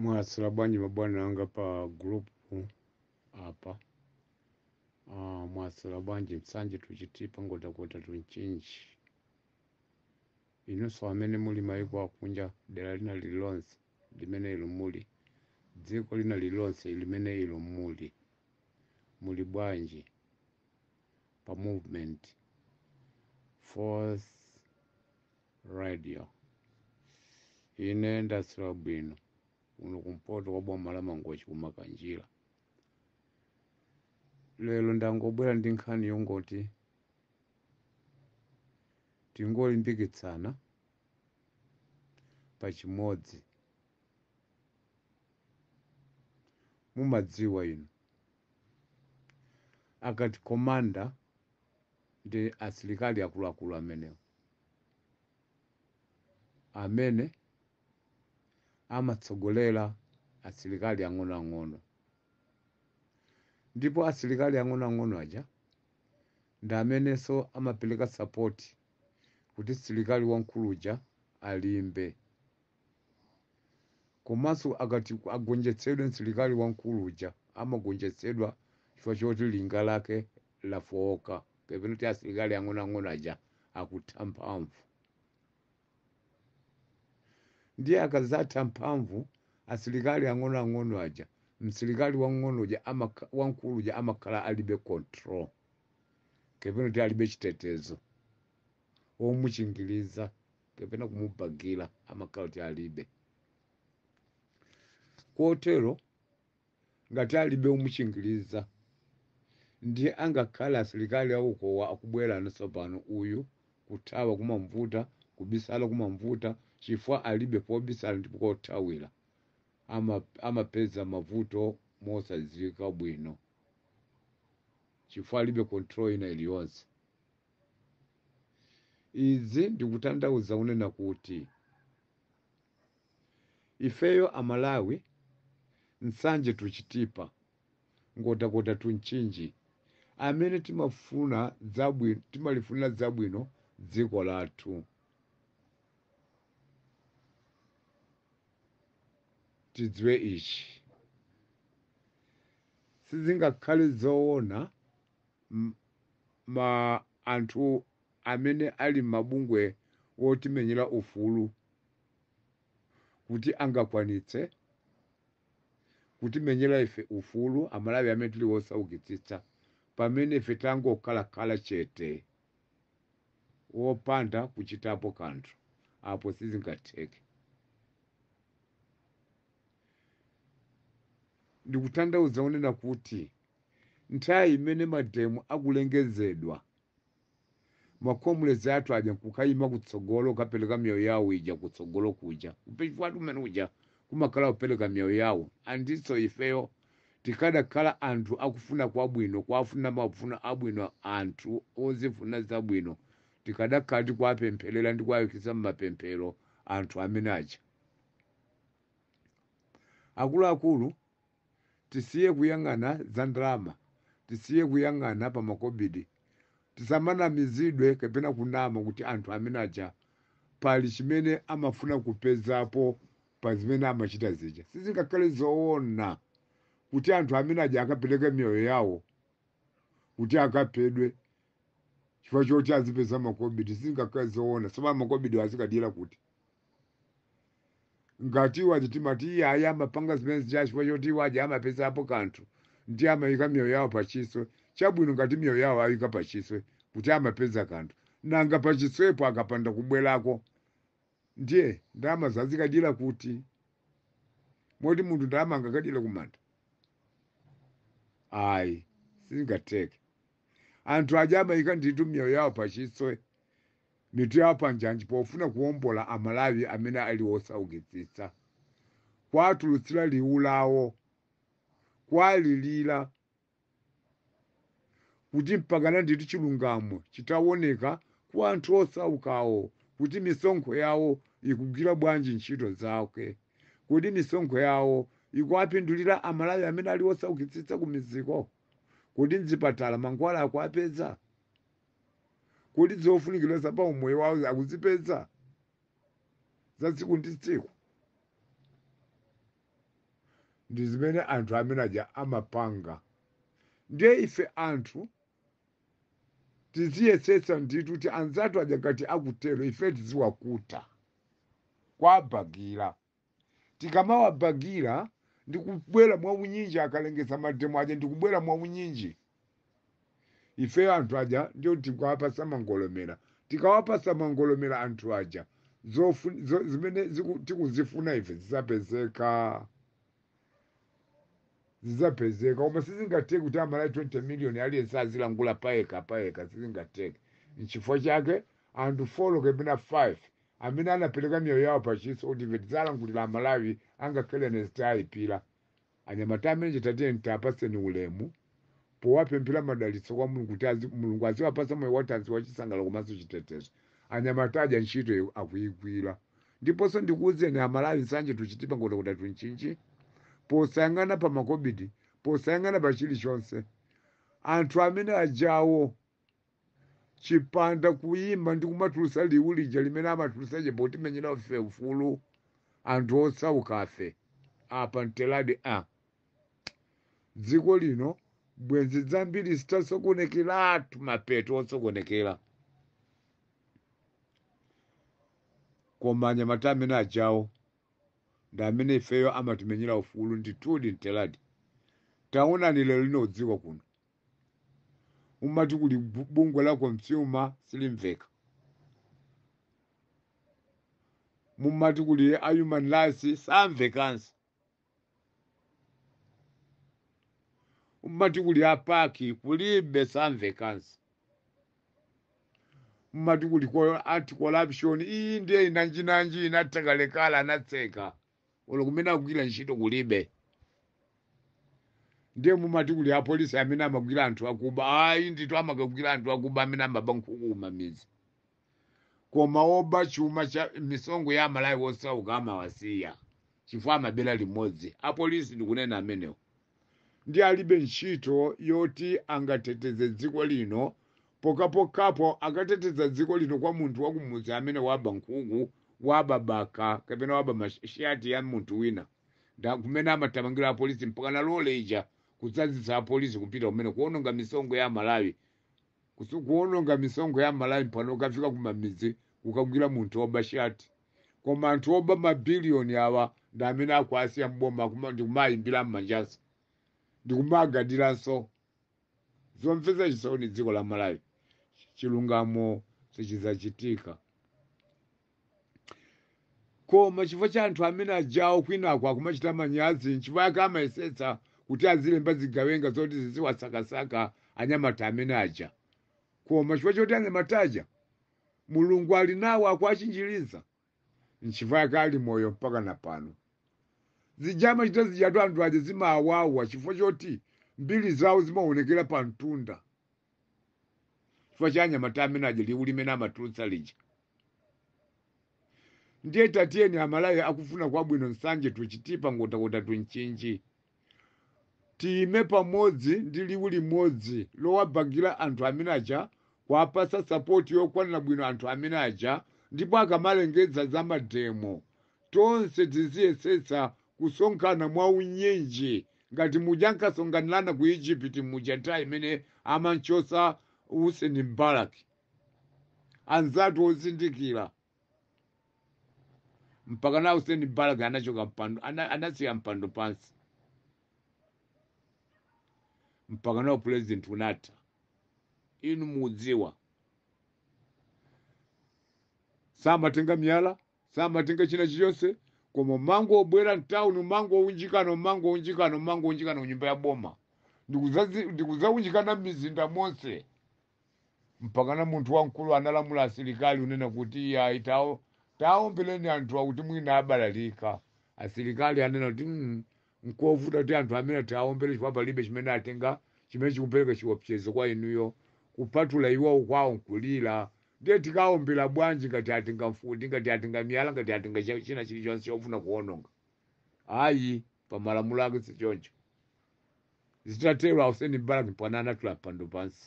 Mwasira bwanji mabwana anga pa group apa. Mwasira bwanji msanje tuchitipa ngotakota tunchinji. Inuso amene muli maiko akunja dera lina lilonse limene ilo muli. Dziko lina lilonse limene ilo muli. Muli bwanji pa movement Force Radio. Ine ndasira bwino. Uno kumpoto wabwa malama ngochi kumakanjira. Lelo ndangobwera ndi nkhani yongoti tingolimbikitsana pachimodzi. Mumadziwa ino akati komanda ndi asilikali akuluakulu amenewo amene amatsogolera asilikali ang'onoang'ono, ndipo asilikali ang'onoang'ono aja ndi amenenso amapereka support kuti asilikali wankuluja alimbe. Komanso akati agonjetsedwe asilikali wankuluja amagonjetsedwa chifukwa choti linga lake lafowoka, kapena kuti asilikali ang'onoang'ono aja akutha mphamvu. Ndiye akazatha mphamvu asilikali ang'onoang'ono aja, msilikali wankuluja amakhala alibe control, kapena kuti alibe chitetezo omuchingiriza kapena kumubagira, amakhala kuti alibe. Kotero ngati alibe omuchingiriza ndiye angakhala asilikali aukowa akubwera naso pano uyu kuthawa kumamvuta, kubisala kumamvuta chifukwa alibe pobisala ndipo kothawira. Amapeza mavuto mosadziwika bwino chifukwa alibe control ina iliyonse. Izi ndikutanthauza kunena kuti ifeyo Amalawi nsanje tuchitipa ngotakota tunchinji amene timalifunira zabwino dziko lathu. Tidziwe ichi sizingakhale zoona anthu amene ali mabungwe otimenyera ufulu kuti angakwanitse kutimenyera ife ufulu Amalawi amene tili wosaukitsitsa, pamene ife tangokhalakhala chete wopanda kuchitapo kanthu. Apo sizingatheke. Ndikutanthauza kunena kuti nthawi imene mademu akulengezedwa, makomulezi athu aja kukayima kutsogolo kapereka miyoyo yawo ija kutsogolo kuja kupechifukwa umene uja kumakhala kupereka miyoyo yawo. Anditso ifeyo tikadakhala anthu akufuna kwabwino, kwafuna mafuna abwino, anthu ozifuna zabwino, tikadakhala tikuwapempherera ndi kuwayikitsa mmapemphero anthu amene aja. Akuluakulu tisiye kuyang'ana za ndalama, tisiye kuyang'ana pa makobidi, tisamanamizidwe kapena kunama kuti anthu amene aja pali chimene amafuna kupezapo pa zimene amachita zija. Sizingakhale zoona kuti anthu amene aja akapereka miyoyo yawo kuti akaphedwe chifukwa choti azipeza makobidi. Sizingakhale zoona. Soma makobidi azikadira kuti ngati iwo achitimati iye ayi amapanga zimene zija chifukwa choti iwo aja amapezapo kanthu ndi amayika miyoyo yawo pachiswe. Chabwino ngati miyoyo yawo ayika pachiswe kuti amapeza kanthu, nanga pachiswepo akapanda kubwerako ndiye ndalama zazikadira kuti moti munthu ndalama angakadira kumanda. Ayi, sizingatheke. Anthu aja amayika ndithu miyoyo yawo pachiswe, mitu yawo panjanji pofuna kuwombola Amalawi amene ali wosaukitsitsa, kwatulutsira liwu lawo, kwalilira kuti mpakana ndithu chilungamo chitawoneka kwa anthu osaukawo, kuti misonkho yawo ikugwira bwanji ntchito zake, kuti misonkho yawo ikuwapindulira Amalawi amene ali wosaukitsitsa kumiziko, kuti mzipatala mankhwala akuapeza, kuti zofunikira zapa umoyo wawo akuzipeza za tsiku ndi tsiku. ndi zimene anthu amene aja amapanga. Ndiye ife anthu tiziyesetsa ndithu kuti anzathu aja ngati akutero ife tiziwakuta kwabagira. Tikamawabagira ndikubwera mwaunyinji, akalengeza mademo aja ndikubwera mwaunyinji. Ife anthu aja ndiyo tikawapasa mangolomera. Tikawapasa mangolomera anthu aja zimene tikuzifuna ife zizapezeka. Koma sizingateke kuti Amalawi 20 million aliyense azilangula payeka sizingateke. N'chifukwa chake anthu 4 kapena 5 amene anapereka miyoyo yawo pachiso kuti ife tizalangulira Amalawi angakhale nezitayipira. Anyamata amene tatiye tapaseni ulemu powapemphera madalitso kwa Mulungu kuti Mulungu aziwapasa moyo watanzi wachisangalo komanso chitetezo. Anyamata aja ntchito akuyigwira. Ndiponso ndikuwuzeni Amalawi nsanje tuchitipa ngotakota tunchinchi posayang'ana pa makobidi, posayang'ana pa chilichonse. Anthu amene ajawo chipanda kuyimba ndi kumatulusa liwu lija limene amatulusa poti menyera ife ufulu anthu osaukafe apa nteladi dziko lino bwenzi zambiri zitasokonekeratu mapeto osokonekera. Koma anyamata amene ajawo ndi amene ifeyo amatimenyera ufulu ndithudi nteladi. Taonani lero lino udziko kuno umati kuli bungwe la consumer silimveka, mumati kuli a human rights samvekanso, umati kuli apaki kulibe samvekanso, umati kuli anti-corruption iyi ndiye inanjinanji inatakalekala anatseka ulo kumene akugwira ntchito kulibe. Ndiye mumati kuli apolisi amene amagwira anthu akuba ayi ndithu amakagwira anthu akuba amene amaba nkhuku kumamizi. Koma oba chuma cha misongo ya Amalawi osauka amawasiya chifukwa amabera limodzi. Apolisi ndikunena amenewo ndi alibe ntchito yoti angateteze dziko lino. Pokapo akateteza dziko lino kwa munthu wakumudzi amene waba nkhuku, waba baka kapena waba mashati ya munthu wina. Kumene amatamangira apolisi mpaka nalole ija kudzazisa apolisi kupita kumene kuononga misongo ya Amalawi. Kuononga misongo ya Amalawi mpano ukafika kumamizi ukagwira munthu oba shati. Koma anthu oba mabiliyoni awa ndi amene akuasiya mboma ndikumayimbira mmanjaso ndikumagadiranso. Zomvetsa chisoni dziko la Malawi. Chilungamo sichizachitika. Koma chifukwa cha anthu amene ajawo kwinako akumachita manyazi nchifukwa yake amayesetsa kuti azilemba zigawenga zoti ziziwasakasaka anyamata amene aja. Koma chifukwa choti anyamata aja Mulungu ali nawo akuachinjiriza nchifukwa yake ali moyo mpaka napano. Zijama chita zijatu anthu aja zimawawa chifukwa choti mbiri zawo zimaonekera pa mtunda. Chifukwa cha anyamata amene aja liwu limene amatulutsa lija. Ndiye tatiyeni Amalawi akufuna kwabwino nsanje tuchitipa ngotakota tunchinji. Tiyime pamodzi ndi liwu limodzi lowabagira anthu amene aja kuwapasa sapoti yokwanira bwino anthu amene aja. Ndipo akamalengeza za mademo tonse tiziyesetsa kusonkhana mwaunyinji ngati muja ankasonganirana ku Egypt muja nthawi imene amanchosa Hussein Mbaraki anzatu ozindikira mpaka na Hussein Mbaraki anachoka mpando anasiya mpando pansi mpaka na president unata. Inu mudziwa samatenga miyala samatenga china chilichonse. Koma mango obwera mtawuni mango unjikano nyumba ya boma ndikuzaunjikana mizinda monse mpaka na munthu wamkulu analamula asilikali unena kuti ya taombeleni anthu akuti mwina abalalika. Asilikali anena kuti nkovuta kuti anthu amene taombele chifukwa palibe chimene atenga chimene chikupereka chiwopsezo kwa inuyo kupatula iwo kwawo nkulira. Ndiye tikaombera bwanji ngati atenga mfuti ngati atenga miyala ngati atenga china chilichonse chofuna kuononga. Ayi pamalamulo ake sichoncho. Zitatero Hussein Mbaraki mpaka anatula mpando pansi.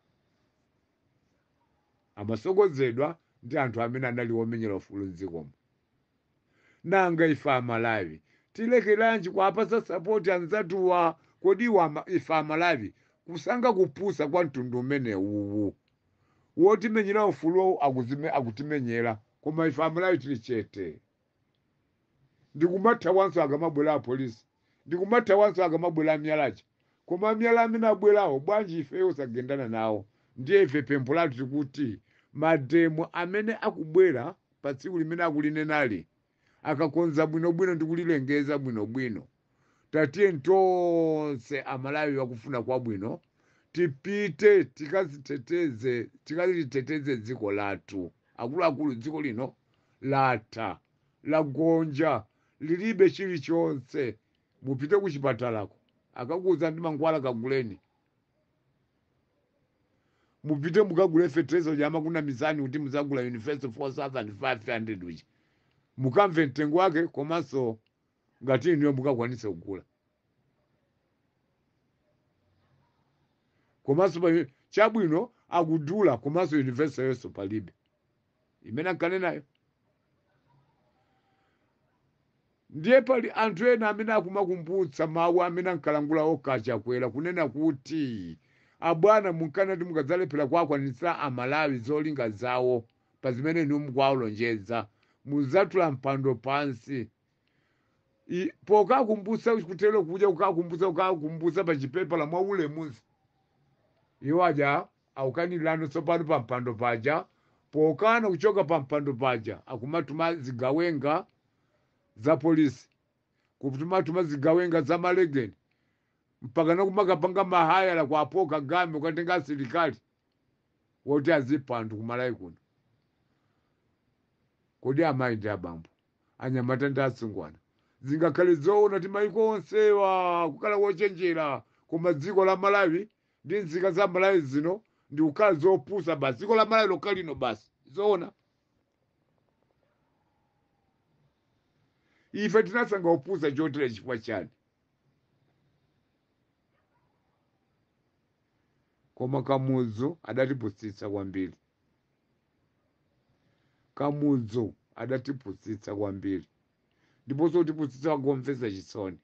Amasogozedwa ndi anthu amene anali omenyera ufulu m'dzikomo. Nanga ife Amalawi tilekeranji kuapasa sapoti anzatuwa kodi ife Amalawi kusanga kupusa kwa mtundu umene uwu wotimenyera ufulu akutimenyera koma ife Amalawi tili chete. Ndikumatha wanso akamabwera apolisi, ndikumatha wanso akamabwera amyalachi, koma amyala amene abwerawo bwanji ifeyo sagendana nawo. Ndiye ife pempho lathu tikuti mademo amene akubwera pa tsiku limene akulinenali akakonza bwinobwino ndi kulilengeza bwinobwino, tatiye tonse Amalawi wakufuna kwabwino tipite tikaziteteze dziko lathu. Akuluakulu dziko lino latha lagonja lilibe chilichonse. Mupite kuchipatalako akakuza ndi mankhwala kaguleni, mupite mukagule fertilizer jama kuna mizani kuti muzagula University 4500 uchi mukamve mtengo wake komanso ngati iniyo mukakwanise kugula. Komanso chabwino akudula komanso university yonso palibe imene ankane nayo. Ndiye pali anthu ena amene akumakumbutsa mawu amene ankalangula okachakwera kunena kuti abwana munkanati mukadzalephera kuakwanitsa Amalawi zolinga zawo pa zimene inu mukuwalonjeza muzatula mpando pansi. Pokakumbutsa kutero kuja ukakumbutsa pa chipepa la mwaulemuzi iwo aja aukanilano tsopano pa mpando paja, pokana kuchoka pa mpando paja akumatuma zigawenga za polisi, kutumatuma zigawenga za malegeni, mpaka nakumakapanga mahayala kwa apoka game ukatenga asilikali woti azipa anthu kumalawi kuno. Kodi amayi ndi abambo anyamata ndi asungwana zingakhale zoona ti mayiko onsewa kukhala wochenjera, koma dziko la Malawi ndi nzika za Malawi zino ndi kukhala zopusa basi. Dziko la Malawi lokha lino basi zoona. Ife tinasanga upusa chotere chifukwa chani? Koma Kamuzu adatipusitsa kwambiri. Kamuzu adatipusitsa kwambiri. Ndiponso kutipusitsa kwamvetsa chisoni.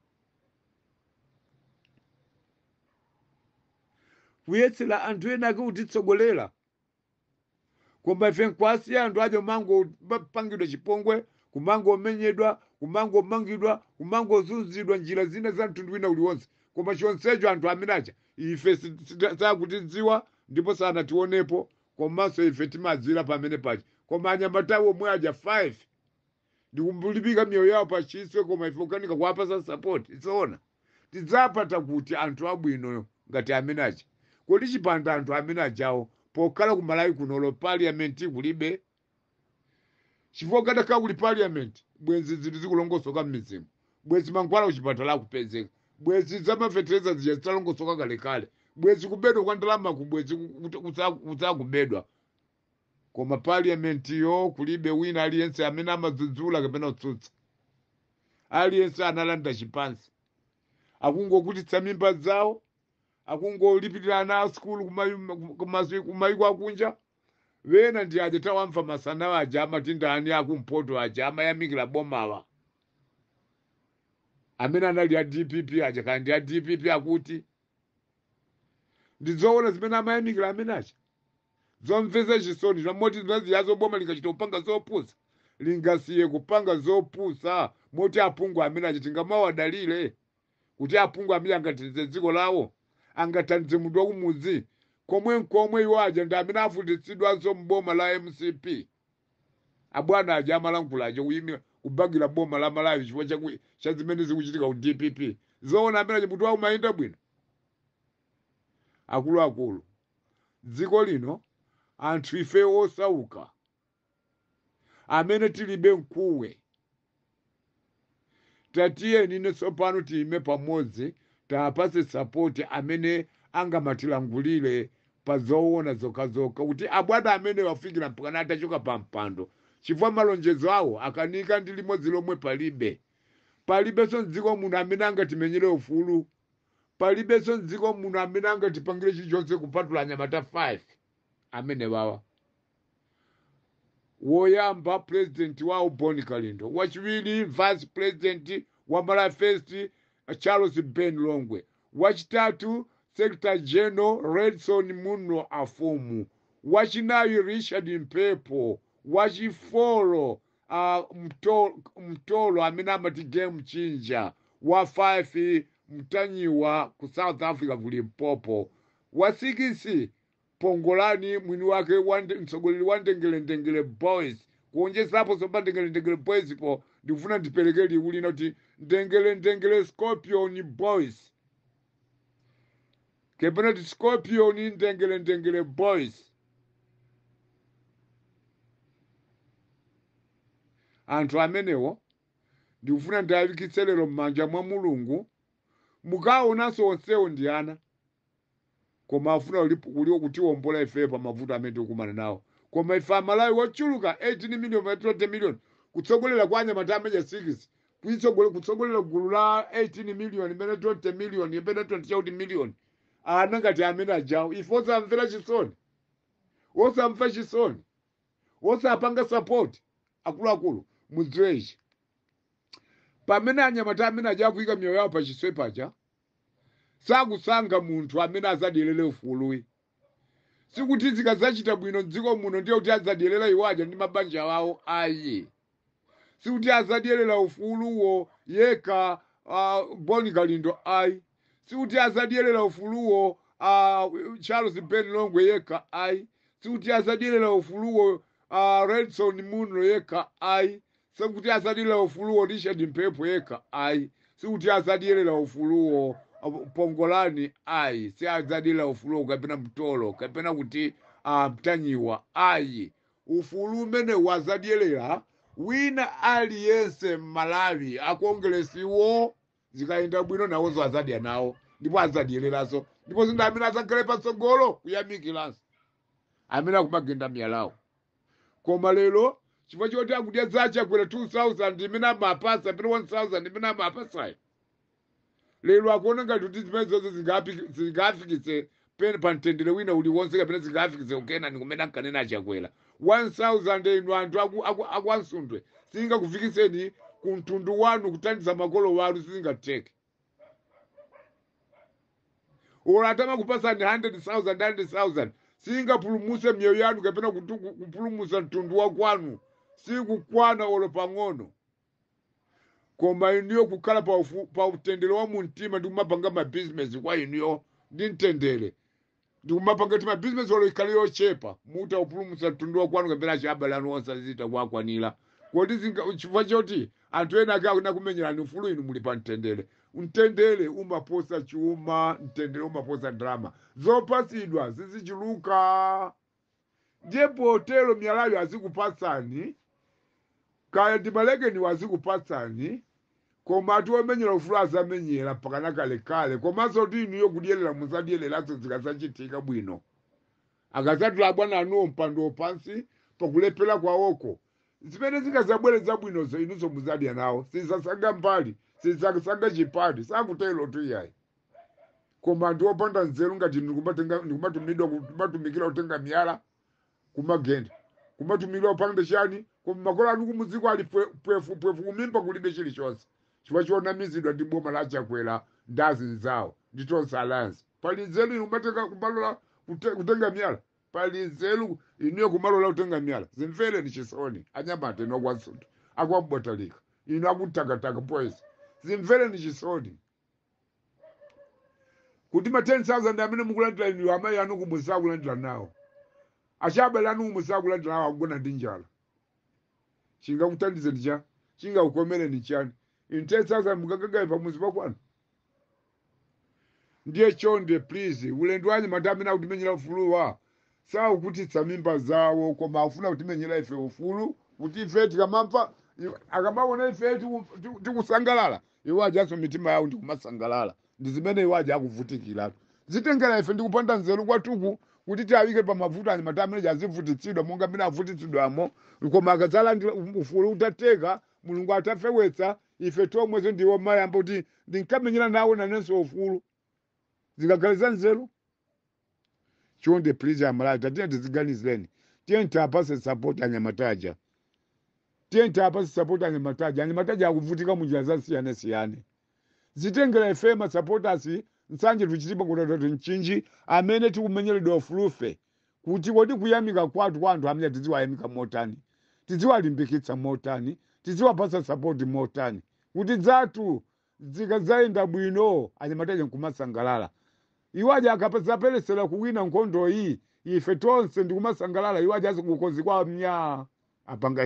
Kuyetsera anthu ena ake kutitsogolera. Koma ife nkwasi anthu ajo mango pangidwa chipongwe, kumango menyedwa, kumango mangidwa, kumango zunzidwa njira zina za mtundu wina uliwonse. Koma chonsecho anthu amenacha ife sakutidziwa ndipo sanationepo, komanso ife timadzira pamene pacha. Koma anyamatawo omwe aja 5 ndikumulipika miyoyo yawo pachiswe, koma ife ukanika kuwapasa support. Itsoona tidzapata kuti anthu abwino ngati amenacha. Kodi chipanda anthu amenachawo pokhala ku Malawi kunolo parliament kulibe? Chifukwa kadakhala kuli parliament bwenzi zinthu zikulongosoka m'mizimu, bwenzi mankhwala kuchipatala akupezeka, bwenzi zamafetereza zija zitalongosoka kalekale, bwenzi kubedwa kwa ndalama kubwenzi kutsakubedwa. Koma parliament yo kulibe wina aliyense amene amadzudzula kapena kutsutsa. Aliyense analanda chipansi, akungokutitsa mimba zawo, akungolipirira ana a skulu kumayiko akunja. Wena ndi aja tawamva masana aja amatindani akumpoto aja amayamikira bomawa amene anali a DPP aja kandi a DPP akuti ndizoona zimene amayamikira amenacha zomvetsa chisoni zamoti zinaziyazo boma lingachita kupanga zopusa lingasiye kupanga zopusa moti apungu amenacha tingamawadalire kuti apungu amene angathandize dziko lawo, angathandize munthu wakumudzi komwe iwo aja ndi amene afunditsidwanso m'boma la MCP. Abwana aja amalankhula aja kuyimira kubagira boma la Malawi chifukwa cha zimene zikuchitika ku DPP. Zoona amene munthu wawo mayenda bwino. Akuluakulu dziko lino anthu ife osauka amene tilibe mkuwe, tatiyeni inenso pano tiyime pamodzi tapase sapoti amene angamatilankhulire pa zoona zokhazoka kuti abwana amene wafikira mpaka atachoka pa mpando, chifukwa malonjezo awo akanika ndi limodzi lomwe palibenso mdziko muno amene angatimenyere ufulu, palibenso mdziko muno amene angatipangire chilichonse kupatula anyamata 5 amene wawa. Woyamba president wawo Boni Kalindo, wachiwiri vice president wa Malawi First Charles Ben Longwe, wachitatu Secretary General Redson Muno Afumu, wachinayi Richard Mpepo, wachifolo mtolo amene amati game chinja, wa 5 mtanyiwa ku South Africa kuli Limpopo, wa 6 Pongolani mwini wake mtsogoleri wa Ndengele Boys, kuonjezapo sopa Ndengele Boys po ndikufuna ndipereke liwu lina kuti Ndengele Scorpion Boys, kepena ti Scorpion Ndengele Boys. Anthu amenewo ndikufuna ndalikitse lero m'manja mwa Mulungu, mukaonanso onsewo ndi ana, koma afuna kutiwombola ife pa mavuto amene tikumana nawo. Koma ife Amalawi wochuluka 18 million 20 million kutsogolera kwa anyamata ameja 6 kutsogolera gulu la 18 million imene 20 million imene 20 million ana ngati amene ajawo. Ife osamvera chisoni, osamva chisoni, osapanga support akuluakulu mudziwechi pamene anyamata amene aja kuyika miyoyo yawo pa chiswe paja sakusankha munthu amene azadiyelere ufuluwi. Sikuti zikazachita bwino m'dziko muno ndiye kuti azadiyelera iwo aja ndi mabanja wawo ayi. Sikuti azadiyelera ufuluwo yekha Boni Kalindo ayi. Sikuti azadiyelera ufuluwo Charles Ben Longwe yekha ayi. Sikuti azadiyelera ufuluwo Redson Muno yekha ayi. Sikuti azadiyelera ufuluwo Richard Mpepo yekha ayi. Sikuti azadiyelera ufuluwo Pongolani ayi. Si azadiyelera ufuluwo kapena mtolo kapena kuti mtanyiwa ayi. Ufulu umene wazadiyelera wina aliyense Malawi akongelesiwo zikayenda bwino nawozo azadya nawo ndipo azadiyeleraso ndipo zinthu amene azakhale patsogolo kuyamikiranso amene akumagenda miyalawo. Koma lero chifukwa choti akudya zache akwera 2000 imene amapasa pena 1000 imene amapasayo, lero akuona ngati kuti zimene zonse zingafikitse pa mtendere wina uliwonse kapena zingafikitse ukena ni kumene ankanena achakwera 1000 inu anthu akwansundwe singakufikitseni ku mtundu wanu kuthandiza makolo wanu sizingateke. Ora atama kupasani 100,000 singapulumuse miyoyo yanu kapena kupulumusa mtundu wa kwanu sikukwana olo pang'ono. Koma inuyo kukhala pa utendere wa mumtima ndikumapanga mabizinesi kwa inuyo ndi mtendere, ndikumapanga ti mabizinesi olo ikhale yochepa muta upulumusa mtundu wa kwanu kapena achabale anu onse azita kwakwanira. Kodi chifukwa choti anthu ena ake akuna kumenyerani ufulu inu muli pa mtendere. Mtendere umaposa chuma, mtendere umaposa drama. Zopasidwa zizichuluka. Ndiye potelo miyalayo azikupasani, kaya ndimalekeni wazikupasani, koma ati omenyera ufulu azamenyera pakana kale. Koma soti inuyo kudiyelera muzadiyeleraso zikasachitika bwino. Akazatula bwana anuwo mpando pansi pakulepera kwawoko. Zimene zikazabwereza bwinozo inuso muzadya nawo. Sizasaga mbali, sizasaga chipati, sakutelo tu yayi. Koma anthu opanda nzeru ngati ndikumatumikira kutenga miyala kumagenda. Kumatumikira upanga chani, koma makolo anu kumuziko ali pwefu kumimba kulibe chilichonse. Chifukwa chonamizidwa ndi boma la chakwera ndazi nzawo nditonse alliance. Pali nzeru inu kumatenga kumalola kutenga miyala. Pali nzeru inuyo kumalola kutenga miyala. Zimvere ni chisoni anyamata ino akwansundu akwambotalika inu akutakataka poezi. Zimvere ni chisoni kuti ma 10,000 amene mukulandira inu amayi anu kumusa kulandira nawo, achabale anu kumusa kulandira nawo akugona ndi njala. Chingakuthandize ndi chani? Chingakukomere ni chani? In 10,000 mukagagaye pamuzi pakwanu. Ndiye chonde please ulendo wanyu matamina akutimenyera ufuluwa sawa kutitsa mimba zawo, koma afuna kutimenyera ife ufulu kuti ife tikamamva akamaona ife tikusangalala iwo ajaso mitima yawo ndikumasangalala. Ndi zimene iwo aja akuvutikira. Zitengera ife ndikupanda nzeru kwatuku kuti tiawike pa mavuto ani matamene azivutitsidwa monga mina avutitsidwamo, koma akadzalandira ufulu utateka Mulungu atafewetsa ife tomwezo ndiwo mayamba kuti ndinkamenyera nawo nanenso ufulu zikagaliza nzeru. Chonde please Amalawi tatiye tiziganizireni, tiye ntapase support anyamataja. tienta hapa support anyamataja akuvutika munjira zasiyana zitengera FM supporters nsanje tuchitipa kuti nchinji amene tikumenyeredwa ufulufe kuti kodi kuyamika kwathu kwa anthu amene tidziwayamika motani tidziwalimbikitsa motani tidziwapasa support motani kuti dzathu zikadzayenda bwino anyamataja nkumasangalala iwaja akaperesera kuwina nkhondo iyi ife tonse ndikumasangalala iwaja azikukozi kwa mnya apanga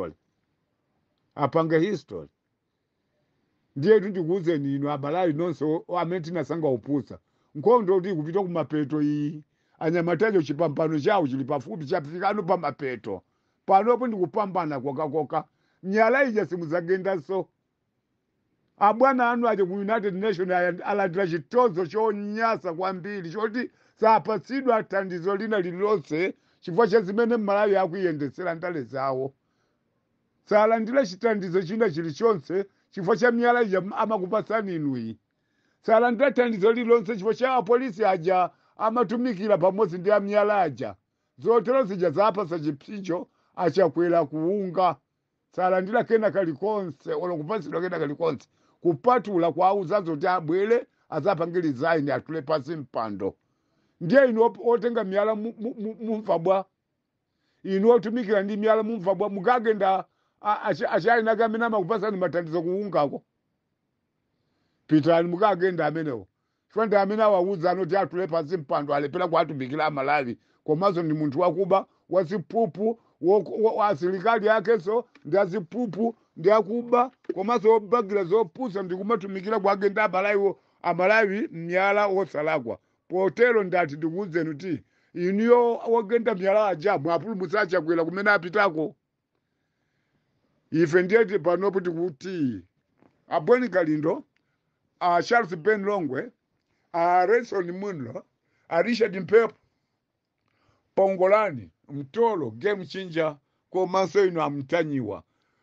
history ndiye ndikuuzeni ino Amalawi nonse amene tinasanga upusa nkhondo kuti kupita kumapeto iyi anyamataja chipambano chawo chili pafupi chafikano pa mapeto panopo ndikupambana kokakoka nyala ija simuzagendanso abwana anu aje ku United Nations alandira chitozo chonyasa kwambiri choti sapatsidwa thandizo lina lililonse chifukwa cha zimene Malawi akuyendetsera ndale zawo salandira chithandizo china chilichonse chifukwa cha miyala ija amakupasani inuyi salandira thandizo lililonse chifukwa cha apolisi aja amatumikira pamodzi ndi amiyala aja zotero zija zapasa chipsinjo achakwera kuunga salandira kena kalikonse olo kupasidwa kena kalikonse kupatula kwauzazo kuti abwere azapangirizaini atule pasi mpando ndiye inu otenga miyala mumvabwa inu otumikira ndi miyala mumvabwa mukagenda achali kamene amakupasani mathandizo kuungako pitani mukagenda amenewo chifukwa ndi amene awauza anoti atule pasi mpando alepera kuatumikira Amalawi komanso ndi munthu wakuba waziphuphu asilikali yakenso ndi aziphuphu ndi akuba komanso obagira zopusa ndikumatumikira kuagenda Amalawi mnyala wosalakwa potero ndati ndikuuzeni kuti iniyo wagenda mnyala aja mwapulumutsa achakwera kumene apitako ife ndiyeti panopo tikuti Abweni Kalindo Charles Ben Longwe Renson Munlo Richard Mpepo Pongolani Mtolo Game Changer komanso ino amtanyiwa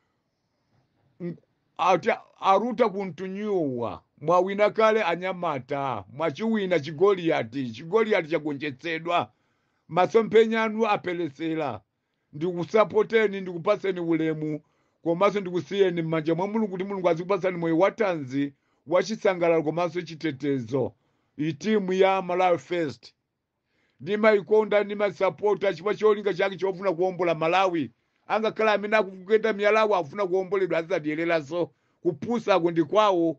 aruta kuntunyuwa mwawina kale anyamata mwachiwina chigoliati chagonjetsedwa masompenya anu apelesera ndikusapoteni ndikupaseni ulemu komanso ndikusiyeni m'manja mwa Mulungu kuti Mulungu azikupasani moyo watanzi wachisangalalo komanso chitetezo itimu ya Malawi First ndimayikonda ndimasapota chifukwa cholinga chake chofuna kuombola Malawi angakhala amene akugenda miyalawo afuna kuomboledwa azadiyereraso kupusako ndi kwawo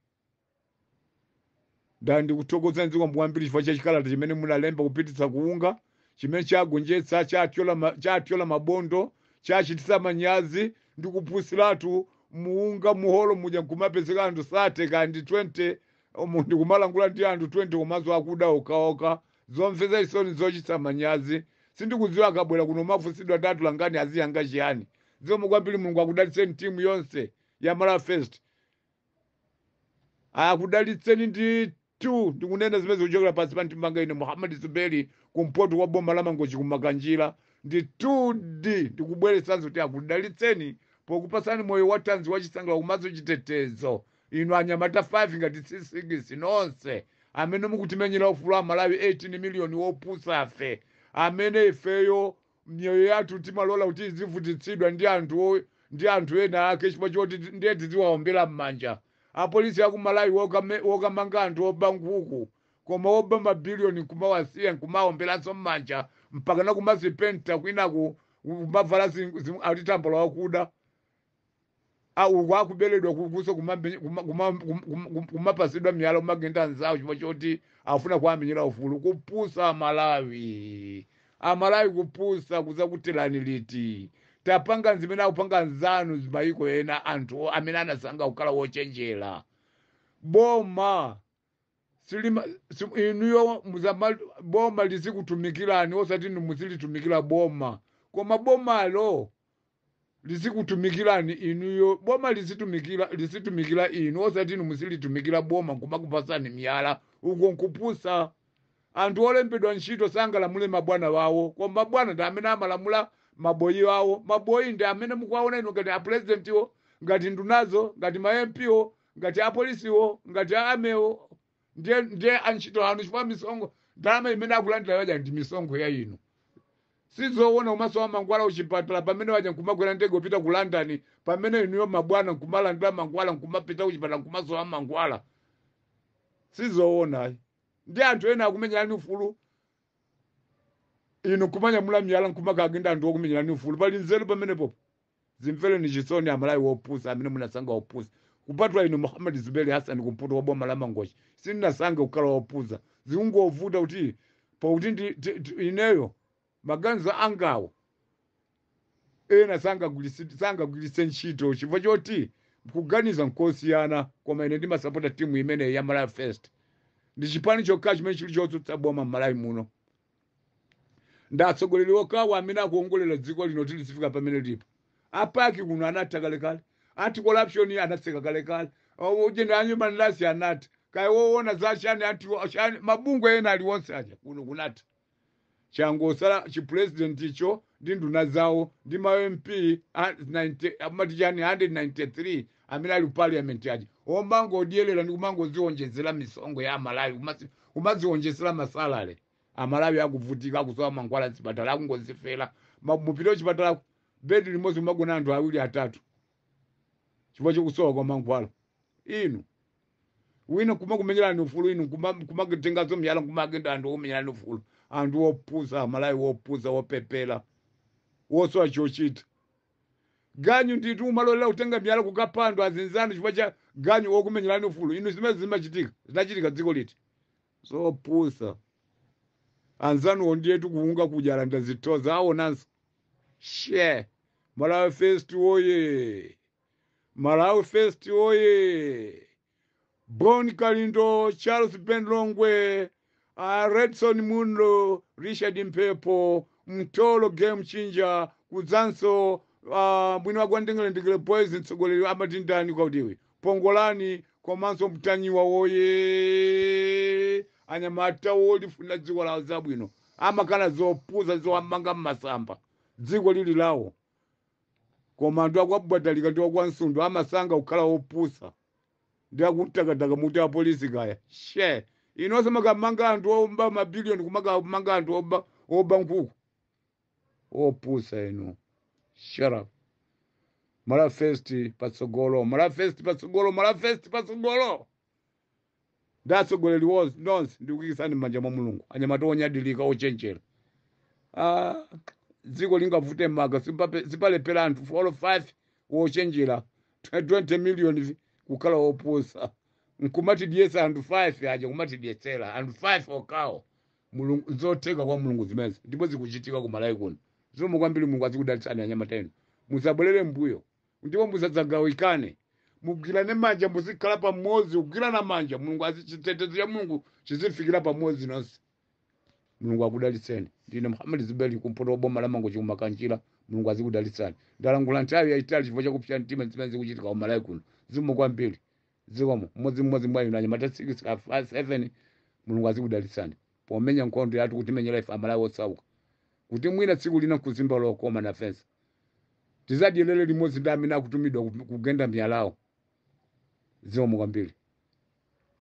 ndikuthokoza nziko mwambiri chifukwa chachikalata chimene munalemba kupititsa kuunga chimene chagonjetsa chatyola mabondo chachititsa manyazi ndikupusiratu muunga muholo muja nkumapezeka anthu sate kandi 20 ndikumalangula ndi anthu 20 komanso akuda okaoka zomveza isoni zochititsa manyazi sindikudziwa akabwera kuno mafusidwa tatu langani aziyanga chiyani zomwe kwambiri Mulungu akudalitseni timu yonse ya Malawi First akudalitseni nditu ndikunena zimene zikuchokera pansi pa mtimbanga ine Muhammad Zuberi kumpoto kwa boma la Mangochi kumakanjira nditudi ndikubweretsanso kuti akudalitseni pokupasani moyo watanzi wachisangalalo komanso chitetezo inu anyamata 5 ngati 6 nonse amene mukutimenyera ufulu wa Malawi 18 miliyoni wopusa afe amene ifeyo mioyo yathu timalola kuti izivutitsidwa ndi anthu ena ake chifukwa choti ndiye tiziwaombera m'manja apolisi aku Malawi wokamanga anthu oba nkhuku koma oba mabiliyoni kumawasiya nkumaomberanso m'manja mpaka nakumazipenta kwinaku kumavala atitambola wakuda wakubeledwa kukuso kumapasidwa miyala kumagenda anzawo chifukwa choti afuna kuamenyera ufulu kupusa Amalawi kupusa kuzakutelani liti tapanga nzimene akupanga nzanu zimayiko ena anthu amene anasanga kukhala wochenjera boma inuyo boma lizikutumikirani osati muzilitumikira boma koma bomalo lizikutumikirani inuyo boma lizitumikira inu osati muzilitumikira boma nkumakupasani miyala uko nkupusa anthu olembedwa ntchito sangalamule mabwana wawo koma mabwana ndi amene amalamula maboyi wawo maboyi ndi amene mukuwaona inu ngati apresidentiwo ngati ndunazo ngati ma-MPwo ngati apolisiwo ngati amewo ndiye antchito anu chifukwa misongo ndalama imene akulandira yaja ndi misongo ya inu sizoona umaso wa mangwala uchipatala pamene waja nkumagwera ndege upita ku London pamene inuyo mabwana nkumalandira mangwala nkumapita uchipatala nkumaso wa mangwala sizoona ndi anthu ena akumenyerani ufulu inu kumanyamula miyala nkumakagenda anthu okumenyerani ufulu pali nzeru pamenepo zimfere ni chisoni Amalawi wopusa amene munasanga wopusa kupatwa inu Muhammad Zuberi Hassan kumpoto wa boma la Mangochi sinasanga ukala wopusa ziungovuta kuti pauti ineyo maganizo angawo ena sanga gulise ntchito chifukwa choti kuganiza nkosiyana koma ine ndimasapota timu imene ya Malawi First ndi chipani chokha chimene chili chotsutsa boma Malawi muno atsogoleri okawo amene akuongolera dziko lino tili sifika pamene lipo apaki kuno anatha kalekale anti corruption anatseka kalekale ujenda human rights anati kai woona zachani anti mabungwe ena aliwonse aja kuno kunati changosala chipresident icho ndi nduna zawo ndi ma MP 193 amene ali parliament aja omango odielera ndi kumango ziwonjezera misongo ya Malawi umaziwonjezera masalale Amalawi akuvutika akusowa mangwala zipatala akungozifera mupito chipatala bedi limodzi magona anthu awiri atatu chifukwa chokusowa kwa mangwala inu wino kumenyerani ufulu inu kumatengazo miyala kumagenda anthu okumenyerani ufulu anthu wopusa Amalawi wopusa wopepela wosowa chochita ganyu nditu umalolera kutenga miyala kukapandwa azinzani chifukwa cha ganyu wokumenyerani ufulu inu zimene zimachitika zinachitika dziko liti zopusa anzanuwo ndiyetu kuunga kujala ndazitoza awonanso she Malawi First oye Malawi First oye Bon Kalindo Charles Benlongwe Redson Munlo Richard Mpepo Mtolo Game Chinja kudzanso mwini wakwandengele ndikile boys mtsogoleri amatindani kwautiwe Pongolani komanso mtanyiwa woye anyamata wolifuna dziko lawo zabwino amakana zopuza zowamanga mmasamba dziko lili lawo koma anthu akwabwadalika ndi wakwansundu amasanga kukhala wopusa ndi akutakataka muti apolisi kaya she inonse makamanga anthu omba mabiliyoni kumakamanga anthu oba nkhuku opusa inu shut up Malawi First patsogolo Malawi First patsogolo Malawi First patsogolo atsogoleri nonse ndikuyikisani m'manja mwa Mulungu anyamata onyadilika ochenjera dziko lingavute maka sipalepera anthu 4 or 5 wochenjera 20 million kukhala wopusa nkumatidyesa anthu 5 aja kumatidyetsera anthu 5 okawo Mulungu zotheka kwa Mulungu zimezi ndipo zikuchitika ku Malawi kuno zomwe kwambiri Mulungu azikudalitsani anyamata enu musabwerere mbuyo ndipo musadzagawikane mugwirane manja muzikhala pamodzi kugwirana manja Mulungu azichitetezo ya Mulungu chizifikira pamodzi nonse Mulungu akudalitseni ndine Muhammad Zuberi kumpoto wa boma la Mangochi kumakanjira Mulungu azikudalitsani ndalangula nthawi yaitali chifukwa chakupsa mtima zimene zikuchitika ku Malawi kuno zimwe kwambiri zikomo mmodzi mwa inu anyamata 6 Mulungu azikudalitsani pomenya nkhondo yathu kuti menyera ife Amalawi osauka kuti mwina tsiku lina kuzimba lokoma na fensa tizadyelele limodzi ndi amene akutumidwa kugenda miyalawo zikomo kwambiri